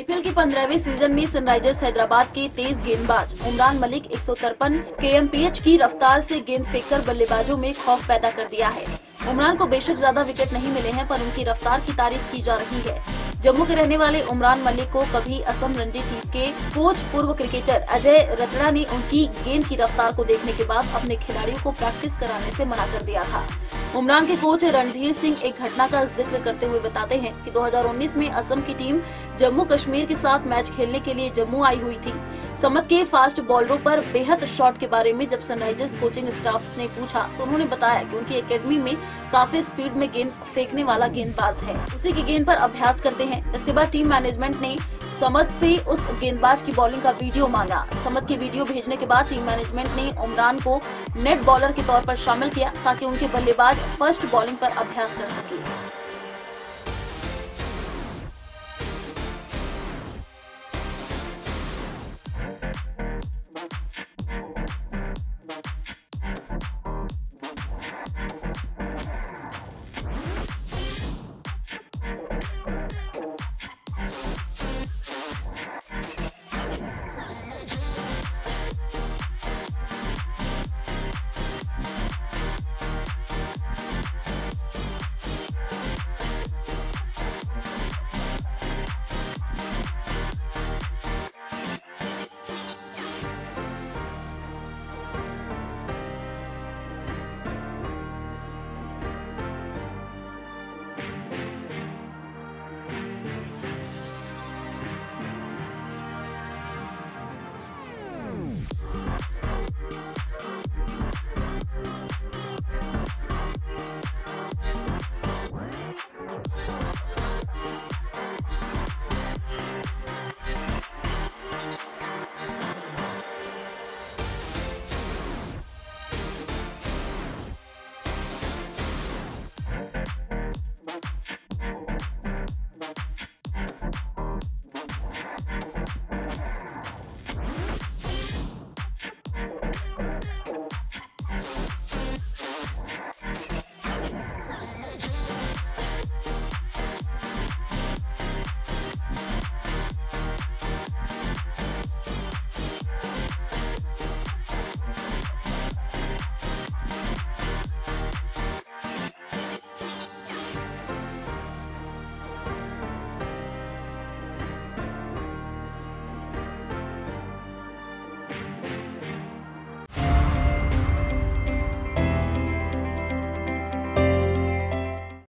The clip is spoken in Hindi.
आईपीएल के 15वें सीजन में सनराइजर्स हैदराबाद के तेज गेंदबाज उमरान मलिक 153 kmph की रफ्तार से गेंद फेंककर बल्लेबाजों में खौफ पैदा कर दिया है। उमरान को बेशक ज्यादा विकेट नहीं मिले हैं, पर उनकी रफ्तार की तारीफ की जा रही है। जम्मू के रहने वाले उमरान मलिक को कभी असम रणजी टीम के कोच पूर्व क्रिकेटर अजय रतड़ा ने उनकी गेंद की रफ्तार को देखने के बाद अपने खिलाड़ियों को प्रैक्टिस कराने से मना कर दिया था। उमरान के कोच रणधीर सिंह एक घटना का जिक्र करते हुए बताते हैं कि 2019 में असम की टीम जम्मू कश्मीर के साथ मैच खेलने के लिए जम्मू आई हुई थी। समत के फास्ट बॉलरों पर बेहद शॉट के बारे में जब सनराइजर्स कोचिंग स्टाफ ने पूछा तो उन्होंने बताया कि उनकी एकेडमी में काफी स्पीड में गेंद फेंकने वाला गेंदबाज है, उसी की गेंद पर अभ्यास करते हैं। इसके बाद टीम मैनेजमेंट ने समत से उस गेंदबाज की बॉलिंग का वीडियो मांगा। समत की वीडियो भेजने के बाद टीम मैनेजमेंट ने उमरान को नेट बॉलर के तौर पर शामिल किया ताकि उनके बल्लेबाज फर्स्ट बॉलिंग पर अभ्यास कर सके।